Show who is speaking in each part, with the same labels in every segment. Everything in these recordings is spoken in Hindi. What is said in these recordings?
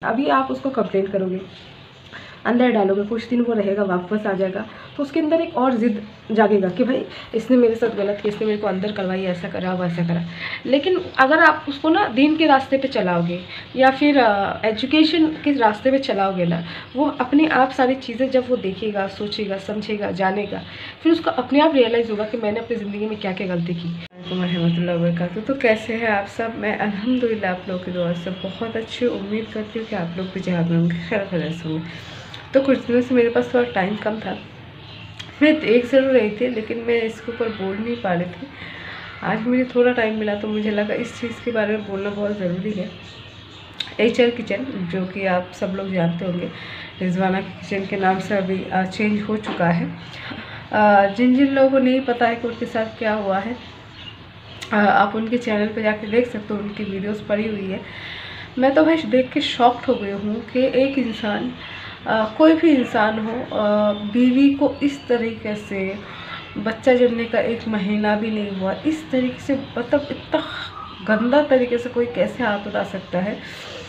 Speaker 1: अभी आप उसको कंप्लेन करोगे, अंदर डालोगे, कुछ दिन वो रहेगा, वापस आ जाएगा, तो उसके अंदर एक और ज़िद जागेगा कि भाई इसने मेरे साथ गलत किया, इसने मेरे को अंदर करवाई, ऐसा करा वैसा करा। लेकिन अगर आप उसको ना दीन के रास्ते पे चलाओगे या फिर एजुकेशन के रास्ते पे चलाओगे ना, वो अपने आप सारी चीज़ें जब वो देखेगा, सोचेगा, समझेगा, जानेगा, फिर उसको अपने आप रियलाइज़ होगा कि मैंने अपनी ज़िंदगी में क्या क्या गलती की। रहमतुल्लाहि व बरकातहू। तो कैसे हैं आप सब? मैं अल्हम्दुलिल्लाह आप लोगों की दुआ से बहुत अच्छी, उम्मीद करती हूँ कि आप लोग भी जहाँ में होंगे खैर खैरियत से होंगे। तो कुछ दिनों से मेरे पास थोड़ा टाइम कम था, मैं देख ज़रूर रही थी लेकिन मैं इसके ऊपर बोल नहीं पा रही थी। आज मुझे थोड़ा टाइम मिला तो मुझे लगा इस चीज़ के बारे में बोलना बहुत ज़रूरी है। HR किचन, जो कि आप सब लोग जानते होंगे, रिजवाना किचन के नाम से अभी चेंज हो चुका है। जिन जिन लोगों को नहीं पता है कि उनके साथ क्या हुआ है, आप उनके चैनल पे जाके देख सकते हो, उनकी वीडियोस पड़ी हुई है। मैं तो भाई देख के शॉक्ड हो गई हूँ कि एक इंसान, कोई भी इंसान हो, बीवी को इस तरीके से, बच्चा जन्मने का 1 महीना भी नहीं हुआ, इस तरीके से, मतलब इतना गंदा तरीके से कोई कैसे हाथ उठा सकता है।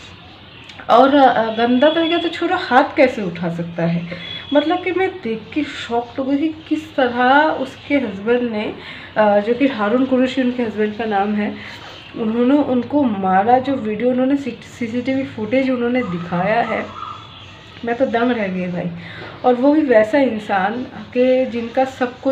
Speaker 1: और गंदा तरीका तो छोड़ो, हाथ कैसे उठा सकता है। मतलब कि मैं देख के शॉक्ड हो गई कि किस तरह उसके हस्बैंड ने, जो कि हारून कुरैशी उनके हस्बैंड का नाम है, उन्होंने उनको मारा। जो वीडियो उन्होंने CCTV फुटेज उन्होंने दिखाया है, मैं तो दंग रह गई भाई। और वो भी वैसा इंसान कि जिनका सब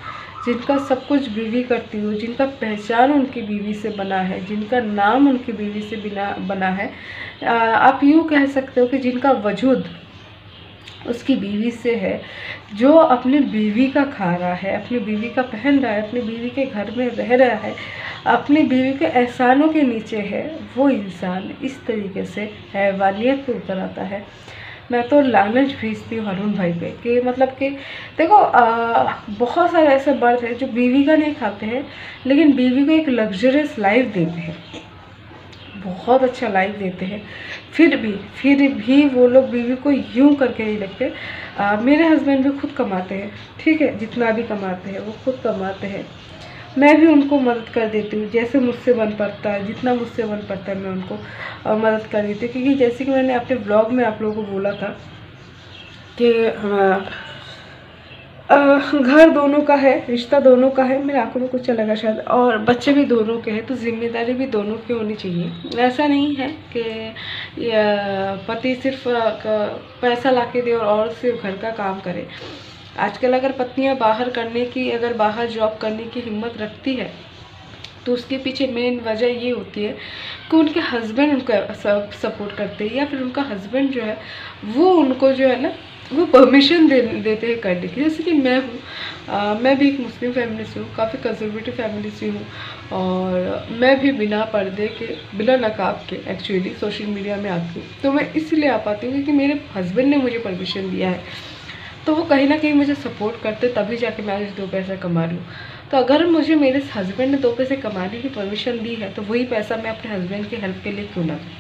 Speaker 1: कुछ बीवी करती हो, जिनका पहचान उनकी बीवी से बना है, जिनका नाम उनकी बीवी से बना है। आप यूँ कह सकते हो कि जिनका वजूद उसकी बीवी से है, जो अपनी बीवी का खा रहा है, अपनी बीवी का पहन रहा है, अपनी बीवी के घर में रह रहा है, अपनी बीवी के एहसानों के नीचे है, वो इंसान इस तरीके से हैवानियत पे उतर आता है। मैं तो लानत भेजती हूँ हारून भाई पे कि मतलब कि देखो, बहुत सारे ऐसे मर्द हैं जो बीवी का नहीं खाते हैं लेकिन बीवी को एक लग्जरियस लाइफ देते हैं, बहुत अच्छा लाइफ देते हैं। फिर भी वो लोग बीवी को यूं करके नहीं रखते। मेरे हस्बैंड भी खुद कमाते हैं, ठीक है, जितना भी कमाते हैं वो खुद कमाते हैं। मैं भी उनको मदद कर देती हूँ जैसे मुझसे बन पड़ता है, जितना मुझसे बन पड़ता है मैं उनको मदद कर देती हूँ। क्योंकि जैसे कि मैंने अपने ब्लॉग में आप लोगों को बोला था कि घर दोनों का है, रिश्ता दोनों का है, मेरे आंखों में कुछ अलग है शायद, और बच्चे भी दोनों के हैं, तो जिम्मेदारी भी दोनों की होनी चाहिए। ऐसा नहीं है कि पति सिर्फ पैसा ला के दे और औरत सिर्फ घर का काम करे। आजकल अगर पत्नियां अगर बाहर जॉब करने की हिम्मत रखती है तो उसके पीछे मेन वजह ये होती है कि उनके हस्बैंड उनको सपोर्ट करते हैं, या फिर उनका हस्बैंड जो है वो उनको जो है ना वो परमिशन देते हैं करने की। जैसे कि मैं हूँ, मैं भी एक मुस्लिम फैमिली से हूँ, काफ़ी कंजर्वेटिव फैमिली से हूँ, और मैं भी बिना पर्दे के, बिना नकाब के एक्चुअली सोशल मीडिया में आती हूँ। तो मैं इसलिए आ पाती हूँ क्योंकि मेरे हस्बैंड ने मुझे परमिशन दिया है, तो वो कहीं ना कहीं मुझे सपोर्ट करते, तभी जाके मैं आज 2 पैसा कमा रही हूँ। तो अगर मुझे मेरे हस्बैंड ने 2 पैसे कमाने की परमिशन दी है तो वही पैसा मैं अपने हस्बैंड की हेल्प के लिए क्यों ना दूँ।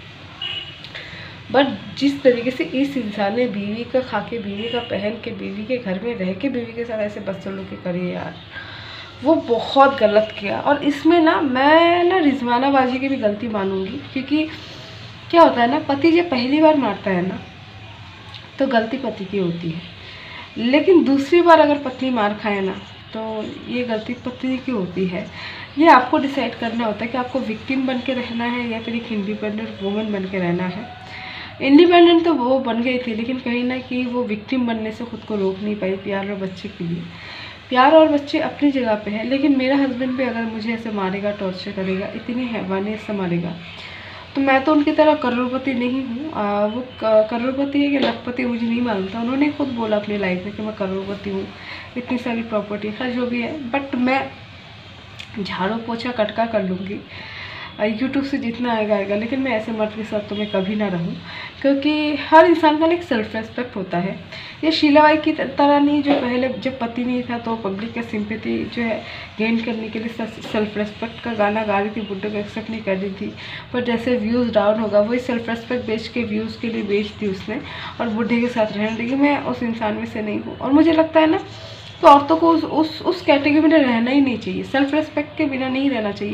Speaker 1: बट जिस तरीके से इस इंसान ने बीवी का खा के, बीवी का पहन के, बीवी के घर में रह के बीवी के साथ ऐसे बदसलूकी करी यार, वो बहुत गलत किया। और इसमें ना मैं ना रिजवानाबाजी की भी गलती मानूंगी, क्योंकि क्या होता है ना, पति जब पहली बार मारता है ना तो गलती पति की होती है, लेकिन दूसरी बार अगर पत्नी मार खाए ना तो ये गलती पत्नी की होती है। ये आपको डिसाइड करना होता है कि आपको विक्टिम बन के रहना है या फिर एक इंडिपेंडेंट वुमन बन के रहना है। इंडिपेंडेंट तो वो बन गई थी, लेकिन कहीं ना कहीं वो विक्टिम बनने से खुद को रोक नहीं पाई प्यार और बच्चे के लिए। प्यार और बच्चे अपनी जगह पे है, लेकिन मेरा हस्बैंड भी अगर मुझे ऐसे मारेगा, टॉर्चर करेगा, इतनी हैवानियत से मारेगा, तो मैं तो उनकी तरह करोड़पति नहीं हूँ। वो करोड़पति है कि लखपति मुझे नहीं मालूम। उन्होंने खुद बोला अपनी लाइफ में कि मैं करोड़पति हूँ, इतनी सारी प्रॉपर्टी है, जो भी है, बट मैं झाड़ू पोछा कटका कर लूँगी, यूट्यूब से जितना आएगा आएगा, लेकिन मैं ऐसे मर्द के साथ तो मैं कभी ना रहूँ। क्योंकि हर इंसान का एक सेल्फ रेस्पेक्ट होता है। ये शीलाबाई की तरह नहीं, जो पहले जब पति नहीं था तो पब्लिक का सिंपैथी जो है गेन करने के लिए सेल्फ रेस्पेक्ट का गाना गा रही थी, बुड्ढे को एक्सेप्ट नहीं कर रही थी। पर जैसे व्यूज़ डाउन होगा, वही सेल्फ रेस्पेक्ट बेच के व्यूज़ के लिए बेच दी उसने, और बुढ़े के साथ रहने लगी। मैं उस इंसान में से नहीं हूँ, और मुझे लगता है ना तो औरतों को उस कैटेगरी में रहना ही नहीं चाहिए, सेल्फ रेस्पेक्ट के बिना नहीं रहना चाहिए।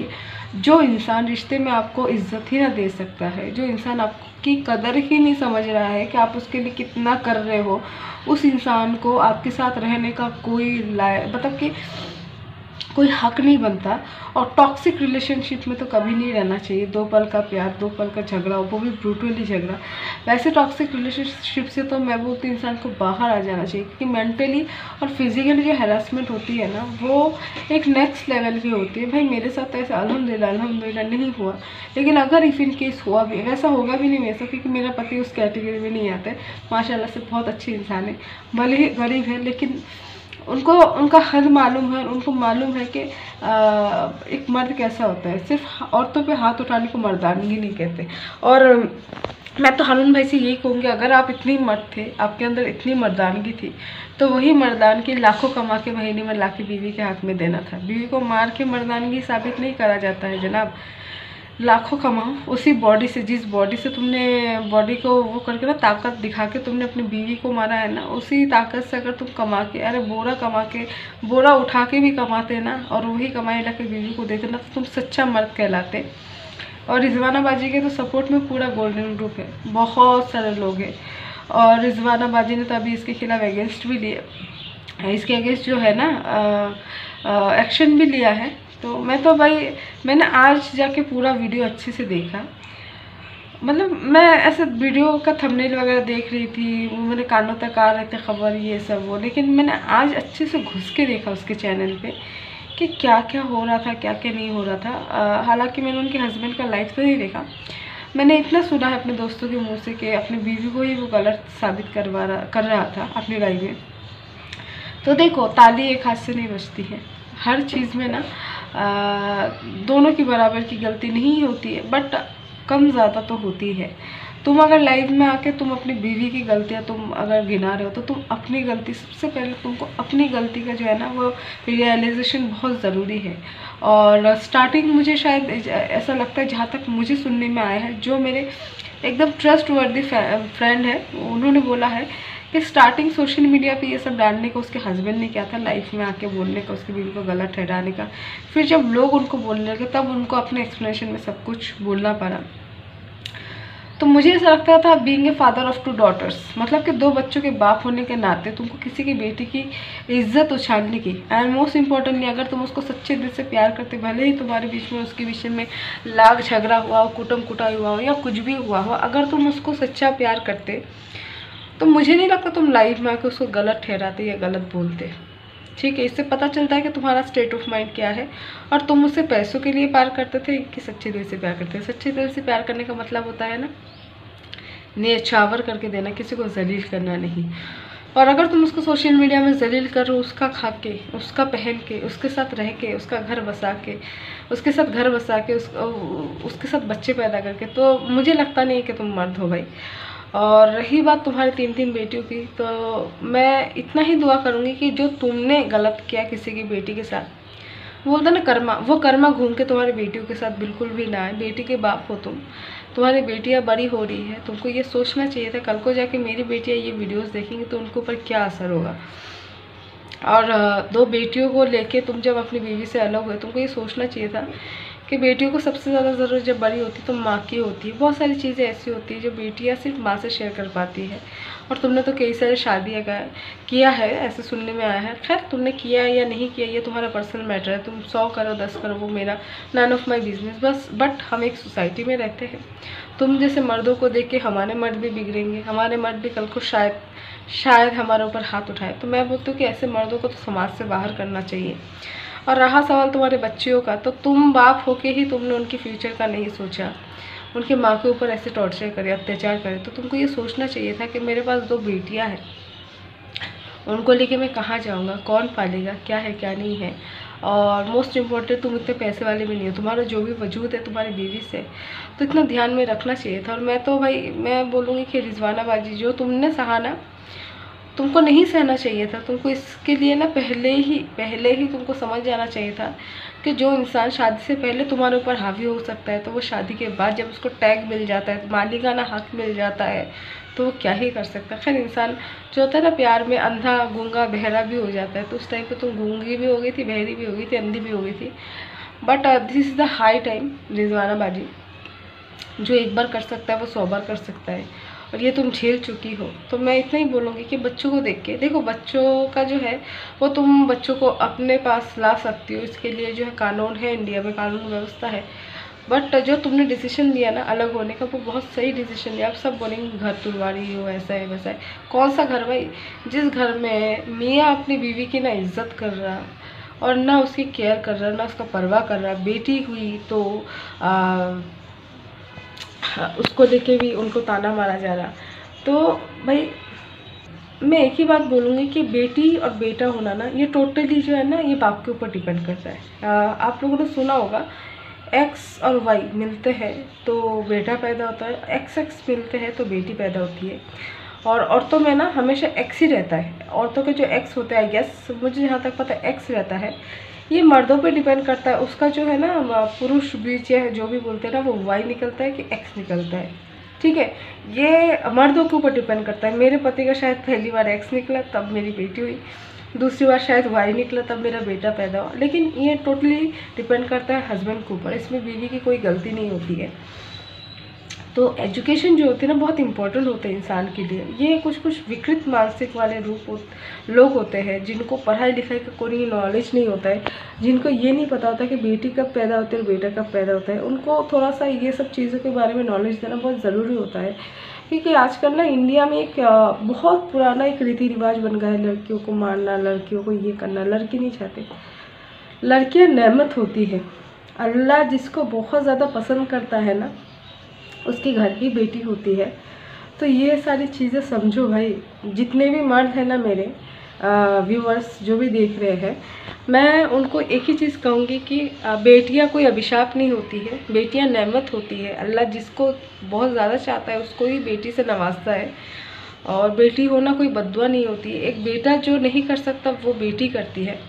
Speaker 1: जो इंसान रिश्ते में आपको इज्जत ही ना दे सकता है, जो इंसान आपकी कदर ही नहीं समझ रहा है कि आप उसके लिए कितना कर रहे हो, उस इंसान को आपके साथ रहने का कोई मतलब कि कोई हक नहीं बनता। और टॉक्सिक रिलेशनशिप में तो कभी नहीं रहना चाहिए। 2 पल का प्यार, 2 पल का झगड़ा, वो भी ब्रूटली झगड़ा। वैसे टॉक्सिक रिलेशनशिप से तो मैं बोलती हूँ इंसान को बाहर आ जाना चाहिए, क्योंकि मेंटली और फिजिकली जो हैरेसमेंट होती है ना, वो एक नेक्स्ट लेवल की होती है। भाई मेरे साथ तो ऐसा अल्हम्दुलिल्लाह नहीं हुआ, लेकिन अगर इफ़ इन केस हुआ भी, वैसा होगा भी नहीं मेरे साथ, क्योंकि मेरा पति उस कैटेगरी में नहीं आता है। माशाल्लाह से बहुत अच्छे इंसान है, भले ही गरीब है, लेकिन उनको उनका हद मालूम है। उनको मालूम है कि एक मर्द कैसा होता है। सिर्फ औरतों पे हाथ उठाने को मर्दानगी नहीं कहते। और मैं तो हारून भाई से यही कहूँगी, अगर आप इतनी मर्द थे, आपके अंदर इतनी मर्दानगी थी, तो वही मर्दानगी लाखों कमा के महीने में लाके बीवी के हाथ में देना था। बीवी को मार के मर्दानगी साबित नहीं करा जाता है जनाब। लाखों कमाओ उसी बॉडी से, जिस बॉडी से तुमने बॉडी को वो करके ना ताकत दिखा के तुमने अपनी बीवी को मारा है ना, उसी ताकत से अगर तुम कमा के, अरे बोरा कमा के, बोरा उठा के भी कमाते ना, और वही कमाई ला के बीवी को देते ना, तो तुम सच्चा मर्द कहलाते। और रिजवाना बाजी के तो सपोर्ट में पूरा गोल्डन ग्रुप है, बहुत सारे लोग हैं। और रिजवाना बाजी ने तो अभी इसके खिलाफ अगेंस्ट भी लिया, इसके अगेंस्ट जो है ना एक्शन भी लिया है। तो मैं तो भाई, मैंने आज जाके पूरा वीडियो अच्छे से देखा। मतलब मैं ऐसे वीडियो का थंबनेल वगैरह देख रही थी, वो मेरे कानों तक आ रहे थे खबर ये सब वो, लेकिन मैंने आज अच्छे से घुस के देखा उसके चैनल पे कि क्या क्या हो रहा था, क्या क्या नहीं हो रहा था। हालांकि मैंने उनके हस्बैंड का लाइफ तो नहीं देखा, मैंने इतना सुना है अपने दोस्तों के मुँह से कि अपनी बीवी को ही वो गलत साबित कर रहा था अपनी लाइफ में। तो देखो, ताली एक हाथ से नहीं बजती है। हर चीज़ में ना दोनों की बराबर की गलती नहीं होती है, बट कम ज़्यादा तो होती है। तुम अगर लाइफ में आके तुम अपनी बीवी की गलतियाँ तुम अगर गिना रहे हो, तो तुम अपनी गलती, सबसे पहले तुमको अपनी गलती का जो है ना वो रियलाइजेशन बहुत ज़रूरी है। और स्टार्टिंग मुझे शायद ऐसा लगता है, जहाँ तक मुझे सुनने में आया है, जो मेरे एकदम ट्रस्ट वर्दी फ्रेंड है, उन्होंने बोला है कि स्टार्टिंग सोशल मीडिया पे ये सब डालने का उसके हस्बैंड ने किया था, लाइफ में आके बोलने का, उसकी बीवी को गलत ठहराने का। फिर जब लोग उनको बोलने लगे, तब उनको अपने एक्सप्लेनेशन में सब कुछ बोलना पड़ा। तो मुझे ऐसा लगता था, being a father of 2 daughters, मतलब कि 2 बच्चों के बाप होने के नाते तुमको किसी की बेटी की इज्जत उछालने की, एंड मोस्ट इम्पॉर्टेंटली अगर तुम उसको सच्चे दिल से प्यार करते, भले ही तुम्हारे बीच में उसके विषय में लाग झगड़ा हुआ हो, कुटुम कुटाई हुआ हो, या कुछ भी हुआ हो, अगर तुम उसको सच्चा प्यार करते, तो मुझे नहीं लगता तुम लाइफ में आके उसको गलत ठहराते या गलत बोलते। ठीक है, इससे पता चलता है कि तुम्हारा स्टेट ऑफ माइंड क्या है, और तुम उससे पैसों के लिए प्यार करते थे कि सच्चे दिल से प्यार करते थे। सच्चे दिल से प्यार करने का मतलब होता है ना, न्यौछावर करके देना, किसी को जलील करना नहीं। और अगर तुम उसको सोशल मीडिया में जलील करो, उसका खा के, उसका पहन के, उसके साथ रह के, उसका घर बसा के, उसके साथ घर बसा के, उसके साथ बच्चे पैदा करके, तो मुझे लगता नहीं है कि तुम मर्द हो भाई। और रही बात तुम्हारी 3 बेटियों की, तो मैं इतना ही दुआ करूँगी कि जो तुमने गलत किया किसी की बेटी के साथ, बोलता ना कर्मा, वो कर्मा घूम के तुम्हारी बेटियों के साथ बिल्कुल भी ना आए। बेटी के बाप हो तुम, तुम्हारी बेटियाँ बड़ी हो रही है, तुमको ये सोचना चाहिए था कल को जाके मेरी बेटियाँ ये वीडियोस देखेंगी तो उनके ऊपर क्या असर होगा। और 2 बेटियों को लेके तुम जब अपनी बीवी से अलग हुए, तुमको ये सोचना चाहिए था कि बेटियों को सबसे ज़्यादा ज़रूरत जब बड़ी होती है तो माँ की होती है। बहुत सारी चीज़ें ऐसी होती है जो बेटियाँ सिर्फ माँ से शेयर कर पाती है। और तुमने तो कई सारी शादियाँ किया है, ऐसे सुनने में आया है। खैर, तुमने किया या नहीं किया ये तुम्हारा पर्सनल मैटर है, तुम 100 करो 10 करो, वो मेरा नन ऑफ माई बिजनेस बस। बट हम एक सोसाइटी में रहते हैं, तुम जैसे मर्दों को देख के हमारे मर्द भी बिगड़ेंगे, हमारे मर्द भी कल को शायद हमारे ऊपर हाथ उठाए। तो मैं बोलती हूँ कि ऐसे मर्दों को तो समाज से बाहर करना चाहिए। और रहा सवाल तुम्हारे बच्चियों का, तो तुम बाप होके ही तुमने उनके फ्यूचर का नहीं सोचा, उनके माँ के ऊपर ऐसे टॉर्चर करे, अत्याचार करे। तो तुमको ये सोचना चाहिए था कि मेरे पास 2 बेटियाँ हैं, उनको लेके मैं कहाँ जाऊँगा, कौन पालेगा, क्या है क्या नहीं है। और मोस्ट इम्पॉर्टेंट, तुम इतने पैसे वाले भी नहीं हो, तुम्हारा जो भी वजूद है तुम्हारी बीवी से, तो इतना ध्यान में रखना चाहिए था। और मैं तो भाई मैं बोलूँगी कि रिजवाना बाजी, जो तुमने सहा ना, तुमको नहीं सहना चाहिए था। तुमको इसके लिए ना पहले ही तुमको समझ जाना चाहिए था कि जो इंसान शादी से पहले तुम्हारे ऊपर हावी हो सकता है, तो वो शादी के बाद जब उसको टैग मिल जाता है, मालिकाना हक मिल जाता है, तो वो क्या ही कर सकता है। खैर, इंसान जो होता है ना प्यार में अंधा गूंगा बहरा भी हो जाता है, तो उस टाइम पे तुम गूंगी भी हो गई थी, बहरी भी हो गई थी, अंधी भी हो गई थी। But this is the high time Rizwana बाजी, जो एक बार कर सकता है वो 100 बार कर सकता है, और ये तुम झेल चुकी हो। तो मैं इतना ही बोलूँगी कि बच्चों को देख के देखो, बच्चों का जो है वो तुम बच्चों को अपने पास ला सकती हो, इसके लिए जो है कानून है, इंडिया में कानून व्यवस्था है। बट जो तुमने डिसीजन लिया ना अलग होने का, वो बहुत सही डिसीजन लिया। आप सब बोलेंगे घर तुड़वा रही हो, ऐसा है वैसा है। कौन सा घर भाई? जिस घर में मियाँ अपनी बीवी की ना इज्जत कर रहा और ना उसकी केयर कर रहा, ना उसका परवाह कर रहा, बेटी हुई तो उसको लेके भी उनको ताना मारा जा रहा। तो भाई मैं एक ही बात बोलूँगी कि बेटी और बेटा होना ना, ये टोटली जो है ना, ये बाप के ऊपर डिपेंड करता है। आप लोगों ने सुना होगा, एक्स और वाई मिलते हैं तो बेटा पैदा होता है, एक्स एक्स मिलते हैं तो बेटी पैदा होती है। और औरतों में ना हमेशा एक्स ही रहता है। औरतों के जो एक्स होते हैं, आई गेस मुझे जहाँ तक पता है एक्स रहता है। ये मर्दों पे डिपेंड करता है, उसका जो है ना पुरुष बीच या जो भी बोलते हैं ना, वो वाई निकलता है कि एक्स निकलता है, ठीक है। ये मर्दों के ऊपर डिपेंड करता है। मेरे पति का शायद पहली बार एक्स निकला तब मेरी बेटी हुई, दूसरी बार शायद वाई निकला तब मेरा बेटा पैदा हुआ। लेकिन ये टोटली डिपेंड करता है हस्बैंड के ऊपर, इसमें बीवी की कोई गलती नहीं होती है। तो एजुकेशन जो होती है ना, बहुत इंपॉर्टेंट होते हैं इंसान के लिए। ये कुछ विकृत मानसिक वाले लोग होते हैं, जिनको पढ़ाई लिखाई का कोई नॉलेज नहीं होता है, जिनको ये नहीं पता होता कि बेटी कब पैदा होती है और बेटा कब पैदा होता है। उनको थोड़ा सा ये सब चीज़ों के बारे में नॉलेज देना बहुत ज़रूरी होता है, क्योंकि आजकल ना इंडिया में एक बहुत पुराना एक रीति रिवाज बन गया है, लड़कियों को मारना, लड़कियों को ये करना। लड़की नहीं चाहते, लड़कियाँ नेमत होती है। अल्लाह जिसको बहुत ज़्यादा पसंद करता है ना, उसके घर की बेटी होती है। तो ये सारी चीज़ें समझो भाई। जितने भी मर्द हैं ना मेरे व्यूअर्स जो भी देख रहे हैं, मैं उनको एक ही चीज़ कहूँगी कि बेटियाँ कोई अभिशाप नहीं होती है, बेटियाँ नेमत होती है। अल्लाह जिसको बहुत ज़्यादा चाहता है उसको ही बेटी से नवाजता है, और बेटी होना कोई बद्दुआ नहीं होती। एक बेटा जो नहीं कर सकता वो बेटी करती है।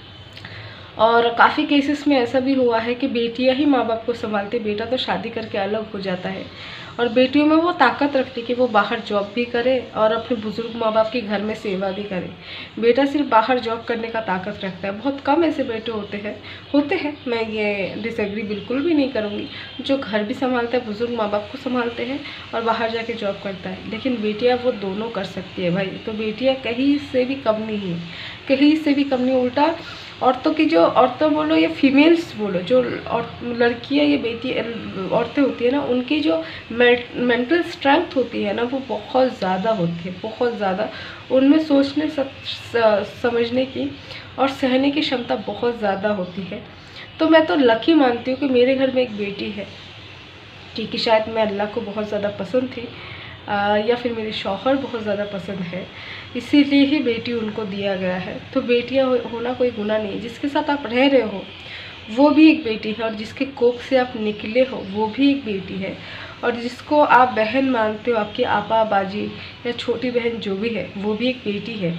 Speaker 1: और काफ़ी केसेस में ऐसा भी हुआ है कि बेटियां ही माँ बाप को संभालती, बेटा तो शादी करके अलग हो जाता है। और बेटियों में वो ताकत रखती कि वो बाहर जॉब भी करे और अपने बुजुर्ग माँ बाप के घर में सेवा भी करे। बेटा सिर्फ बाहर जॉब करने का ताकत रखता है। बहुत कम ऐसे बेटे होते हैं, मैं ये डिसएग्री बिल्कुल भी नहीं करूँगी, जो घर भी संभालता है, बुजुर्ग माँ बाप को संभालते हैं और बाहर जाके जॉब करता है। लेकिन बेटियाँ वो दोनों कर सकती है भाई। तो बेटियाँ कहीं से भी कम नहीं है, कहीं से भी कम नहीं। उल्टा औरतों की, जो औरतें बोलो या फीमेल्स बोलो, जो लड़कियां या बेटी औरतें होती है ना, उनकी जो मेंटल स्ट्रेंथ होती है ना, वो बहुत ज़्यादा होती है, बहुत ज़्यादा। उनमें सोचने समझने की और सहने की क्षमता बहुत ज़्यादा होती है। तो मैं तो लकी मानती हूँ कि मेरे घर में एक बेटी है, क्योंकि शायद मैं अल्लाह को बहुत ज़्यादा पसंद थी, या फिर मेरे शौहर बहुत ज़्यादा पसंद है, इसीलिए ही बेटी उनको दिया गया है। तो बेटियां होना कोई गुनाह नहीं है। जिसके साथ आप रह रहे हो वो भी एक बेटी है, और जिसके कोख से आप निकले हो वो भी एक बेटी है, और जिसको आप बहन मानते हो, आपकी आपा बाजी या छोटी बहन जो भी है, वो भी एक बेटी है।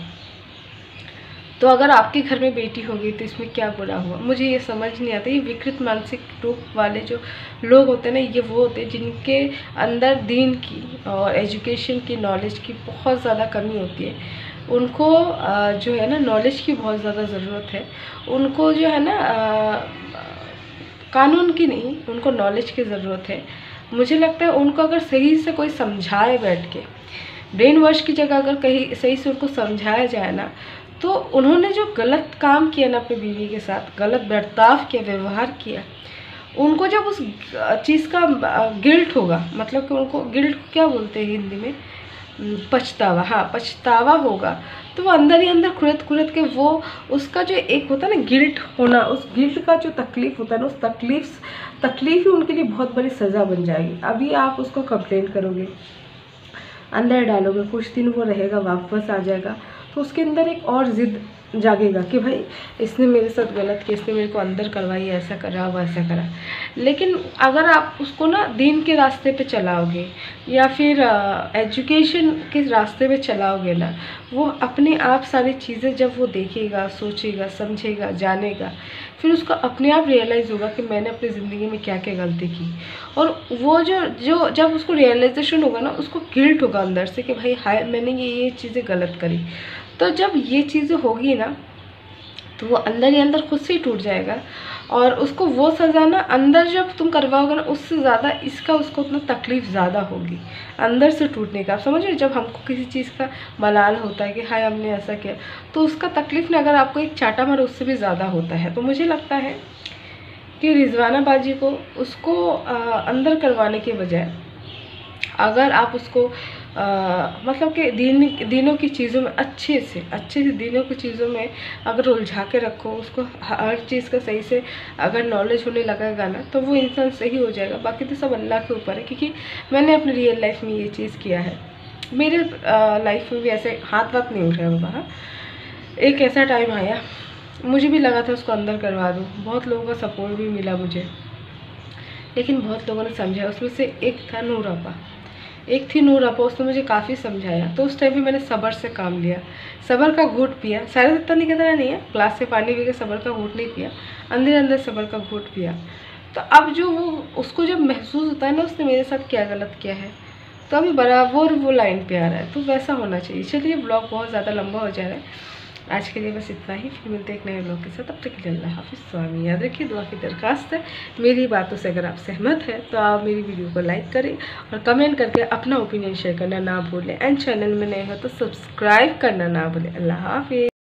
Speaker 1: तो अगर आपके घर में बेटी होगी तो इसमें क्या बुरा हुआ? मुझे ये समझ नहीं आता। ये विकृत मानसिक रूप वाले जो लोग होते हैं ना, ये वो होते हैं जिनके अंदर दीन की और एजुकेशन की, नॉलेज की बहुत ज़्यादा कमी होती है। उनको जो है ना नॉलेज की बहुत ज़्यादा ज़रूरत है। उनको जो है ना कानून की नहीं, उनको नॉलेज की ज़रूरत है। मुझे लगता है उनको अगर सही से कोई समझाए, बैठ के ब्रेन वॉश की जगह अगर कहीं सही से उनको समझाया जाए ना, तो उन्होंने जो गलत काम किया ना अपनी बीवी के साथ, गलत बर्ताव किया, व्यवहार किया, उनको जब उस चीज़ का गिल्ट होगा, मतलब कि उनको गिल्ट क्या बोलते हैं हिंदी में, पछतावा, हाँ पछतावा होगा, तो वो अंदर ही अंदर खुरद के वो उसका जो एक होता है ना गिल्ट होना, उस गिल्ट का जो तकलीफ होता है ना, उस तकलीफ ही उनके लिए बहुत बड़ी सज़ा बन जाएगी। अभी आप उसको कंप्लेन करोगे, अंदर डालोगे, कुछ दिन वो रहेगा, वापस आ जाएगा, तो उसके अंदर एक और ज़िद जागेगा कि भाई इसने मेरे साथ गलत किया, इसने मेरे को अंदर करवाई, ऐसा करा वैसा करा। लेकिन अगर आप उसको ना दीन के रास्ते पे चलाओगे या फिर एजुकेशन के रास्ते पे चलाओगे ना, वो अपने आप सारी चीज़ें जब वो देखेगा, सोचेगा, समझेगा, जानेगा, फिर उसको अपने आप रियलाइज़ होगा कि मैंने अपनी ज़िंदगी में क्या क्या गलती की। और वो जो जब उसको रियलाइजेशन होगा ना, उसको गिल्ट होगा अंदर से कि भाई हाय मैंने ये चीज़ें गलत करी। तो जब ये चीज़ें होगी ना, तो वो अंदर ही अंदर खुद से ही टूट जाएगा और उसको वो सज़ा ना अंदर जब तुम करवाओगे ना उससे ज़्यादा इसका उसको उतना तकलीफ़ ज़्यादा होगी अंदर से टूटने का। आप समझ रहे, जब हमको किसी चीज़ का मलाल होता है कि हाय हमने ऐसा किया, तो उसका तकलीफ़ ना अगर आपको एक चाटा मारे उससे भी ज़्यादा होता है। तो मुझे लगता है कि रिजवाना बाजी को उसको अंदर करवाने के बजाय अगर आप उसको मतलब कि दीनों की चीज़ों में अच्छे से दीनों की चीज़ों में अगर उलझा के रखो, उसको हर चीज़ का सही से अगर नॉलेज होने लगेगा ना, तो वो इंसान सही हो जाएगा। बाकी तो सब अल्लाह के ऊपर है, क्योंकि मैंने अपनी रियल लाइफ में ये चीज़ किया है। मेरे लाइफ में भी ऐसे हाथ वाथ नहीं उठाया बाबा। एक ऐसा टाइम आया, मुझे भी लगा था उसको अंदर करवा दूँ, बहुत लोगों का सपोर्ट भी मिला मुझे, लेकिन बहुत लोगों ने समझा। उसमें से एक था नूर आपा, एक थी नूर आपा, उसने मुझे काफ़ी समझाया। तो उस टाइम भी मैंने सब्र से काम लिया, सब्र का घूंट पिया। शायद इतना नहीं कहता नहीं है, ग्लास से पानी पी के सब्र का घूंट नहीं पिया, अंदर अंदर सब्र का घूंट पिया। तो अब जो वो उसको जब महसूस होता है ना उसने मेरे साथ क्या गलत किया है, तो अभी बराबर वो लाइन पे आ रहा है। तो वैसा होना चाहिए। चलिए ब्लॉग बहुत ज़्यादा लंबा हो जा रहा है, आज के लिए बस इतना ही। फिर मिलते हैं एक नए ब्लॉग के साथ, तब तक के लिए अल्लाह हाफिज़। स्वामी याद रखिए, दुआ की दरख्वास्त है। मेरी बातों से अगर आप सहमत हैं तो आप मेरी वीडियो को लाइक करें और कमेंट करके अपना ओपिनियन शेयर करना ना भूलें। एंड चैनल में नए हो तो सब्सक्राइब करना ना भूलें। अल्लाह हाफिज़।